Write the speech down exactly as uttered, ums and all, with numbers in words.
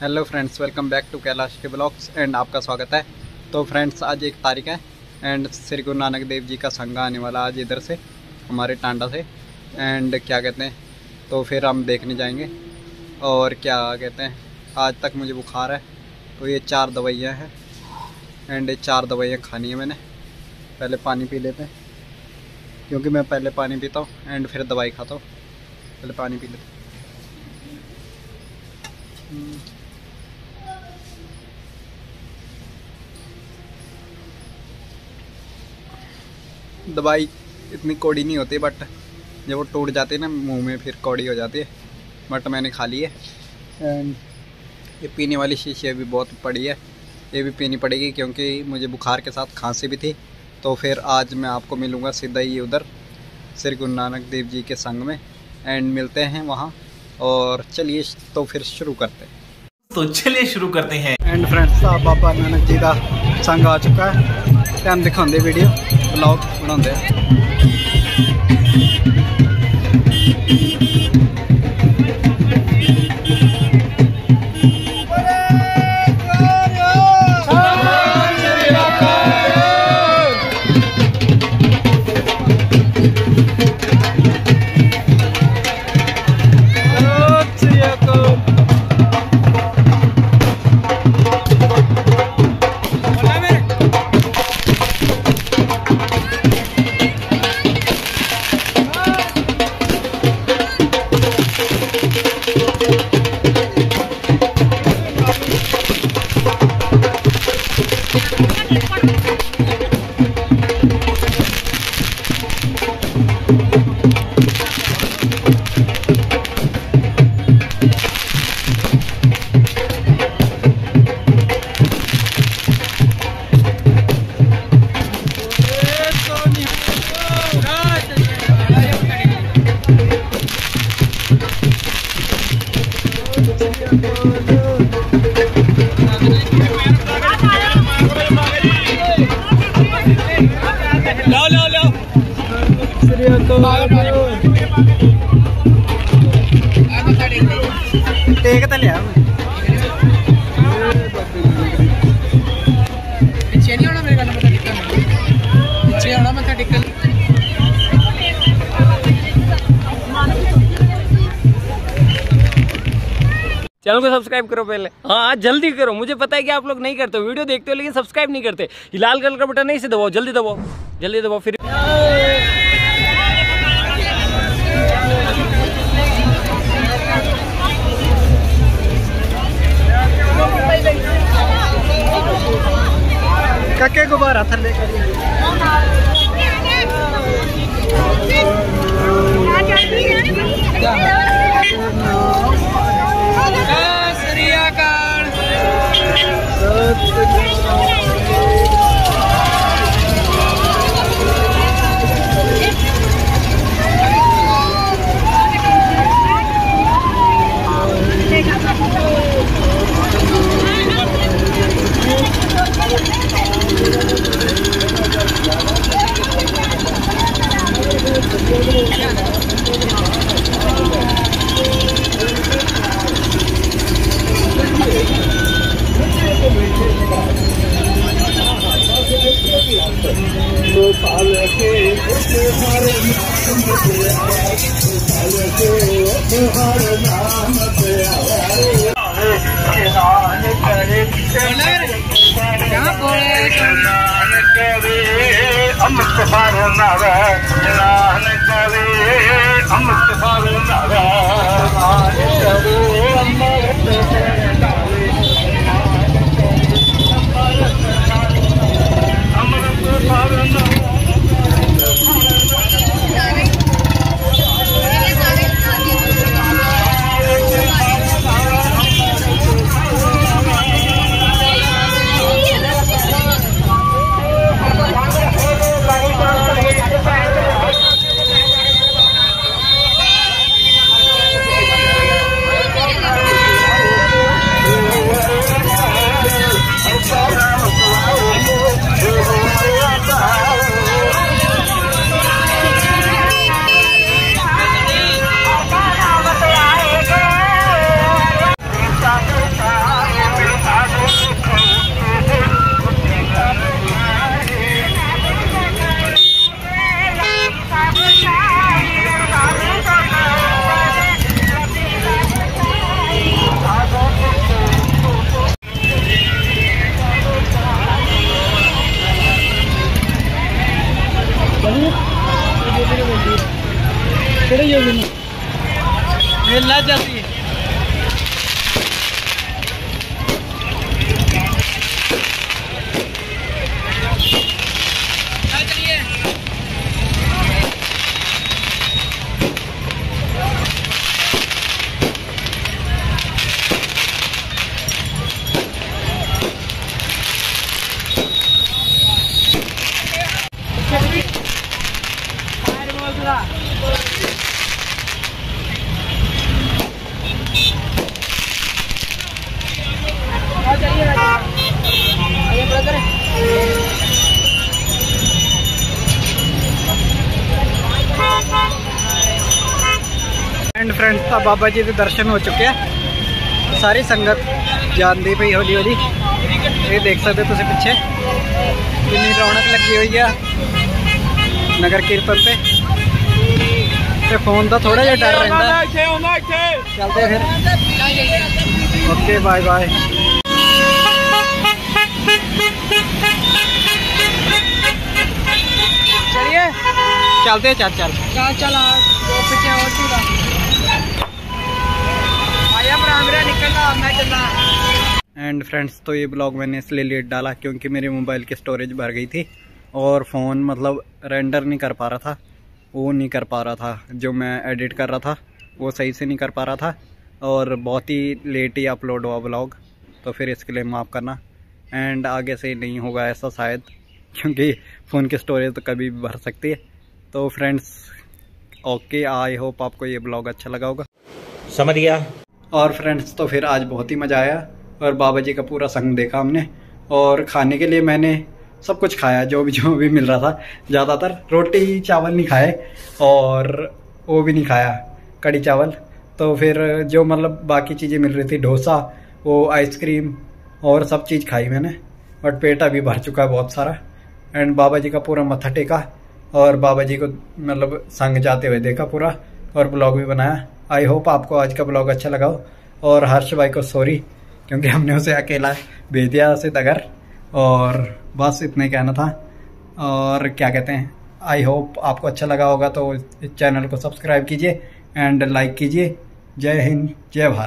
Hello friends, welcome back to Kailash के blogs and आपका स्वागत है। तो फ्रेंड्स, आज एक तारीख है एंड श्री गुरु नानक देव जी का संघ आने वाला आज इधर से, हमारे टांडा से। एंड क्या कहते हैं, तो फिर हम देखने जाएंगे। और क्या कहते हैं, आज तक मुझे बुखार है, तो ये चार दवाइयाँ हैं एंड ये चार दवाइयाँ खानी है मैंने। पहले पानी पी लेते हैं, क्योंकि मैं पहले पानी पीता हूँ एंड फिर दवाई खाता हूँ। पहले पानी पी लेते हैं। दवाई इतनी कौड़ी नहीं होती, बट जब वो टूट जाती है ना मुंह में, फिर कौड़ी हो जाती है। बट मैंने खा ली है। एंड ये पीने वाली शीशी भी बहुत पड़ी है, ये भी पीनी पड़ेगी, क्योंकि मुझे बुखार के साथ खांसी भी थी। तो फिर आज मैं आपको मिलूँगा सीधा ही उधर श्री गुरु नानक देव जी के संग में, एंड मिलते हैं वहाँ। और चलिए तो फिर शुरू करते हैं। तो चलिए शुरू करते हैं। एंड फ्रेंड्स, बाबा नानक जी का संग आ चुका है। टाइम दिखाते वीडियो ब्लॉग बनाते टेक तो लिया पीछे नहीं होना, मेरे का मत्था टेकन पीछे होना, मत्था टेकन। चैनल को सब्सक्राइब करो पहले, हाँ जल्दी करो। मुझे पता है कि आप लोग नहीं करते हो, वीडियो देखते हो लेकिन सब्सक्राइब नहीं करते। ये लाल कलर का बटन नहीं से दबाओ, जल्दी दबाओ, जल्दी दबाओ। फिर कके गुब्बारा थल्ले मिलना है जल्दी। एंड फ्रेंड्स, अब बाबा जी के दर्शन हो चुके हैं। सारी संगत जानती पई हौली हौली। ये देख सकते तुम पिछे कितनी रौनक लगी हुई है नगर कीर्तन पे। ते फोन का थोड़ा जिहा डर रहा। चलते फिर, ओके बाय बाय। चलिए चलते, चल चल चल चल पीछे और चूड़ा आया बरामरा निकलना, मैं चलना। एंड फ्रेंड्स, तो ये ब्लॉग मैंने इसलिए लेट डाला क्योंकि मेरे मोबाइल की स्टोरेज भर गई थी और फ़ोन मतलब रेंडर नहीं कर पा रहा था, वो नहीं कर पा रहा था, जो मैं एडिट कर रहा था वो सही से नहीं कर पा रहा था और बहुत ही लेट ही अपलोड हुआ ब्लॉग। तो फिर इसके लिए माफ़ करना। एंड आगे से नहीं होगा ऐसा शायद, क्योंकि फ़ोन की स्टोरेज तो कभी भी भर सकती है। तो फ्रेंड्स ओके, आई होप आपको ये ब्लॉग अच्छा लगा होगा। समझ गया। और फ्रेंड्स, तो फिर आज बहुत ही मज़ा आया और बाबा जी का पूरा संग देखा हमने। और खाने के लिए मैंने सब कुछ खाया, जो भी जो भी मिल रहा था। ज़्यादातर रोटी चावल नहीं खाए और वो भी नहीं खाया कड़ी चावल। तो फिर जो मतलब बाकी चीज़ें मिल रही थी, डोसा, वो आइसक्रीम और सब चीज़ खाई मैंने। बट पेट अभी भर चुका है बहुत सारा। एंड बाबा जी का पूरा मत्था टेका और बाबा जी को मतलब संग जाते हुए देखा पूरा और ब्लॉग भी बनाया। आई होप आपको आज का ब्लॉग अच्छा लगा हो। और हर्ष भाई को सॉरी, क्योंकि हमने उसे अकेला भेज दिया उसे तगर। और बस इतना ही कहना था। और क्या कहते हैं, आई होप आपको अच्छा लगा होगा। तो इस चैनल को सब्सक्राइब कीजिए एंड लाइक कीजिए। जय हिंद, जय भारत।